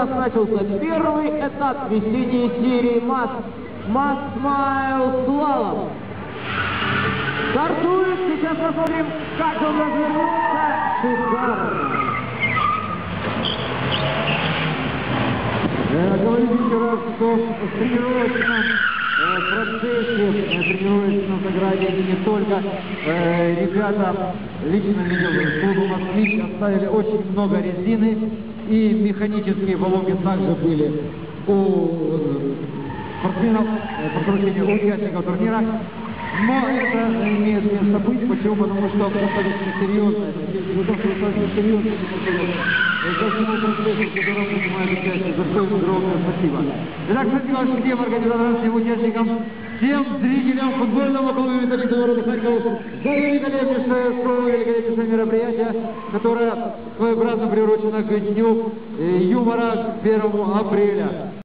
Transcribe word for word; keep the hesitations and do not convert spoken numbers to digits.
нас начался первый этап весенней серии МАЗ МАЗ Смайл Слалом. Стартует, сейчас посмотрим, как он развернется. Шикарно. Я говорил еще раз, что в тренировочном э, процессе, э, тренировочном награде не только э, ребята, лично видел, клубу «Москвич» оставили очень много резины, и механические поломки также были у спортсменов, э, по поручению у участников турнира. Но это имеет место быть. Почему? Потому что достаточно серьезно. Достаточно серьезно. Ко всему процессу, в котором принимает участие, за что им огромное спасибо. Итак, спасибо всем организаторам, всем участникам, всем зрителям футбольного клуба «Металлиста» города Харьков за великолепнейшее шоу, великолепнейшее мероприятие, которое своеобразно приурочено к дню юмора первого апреля.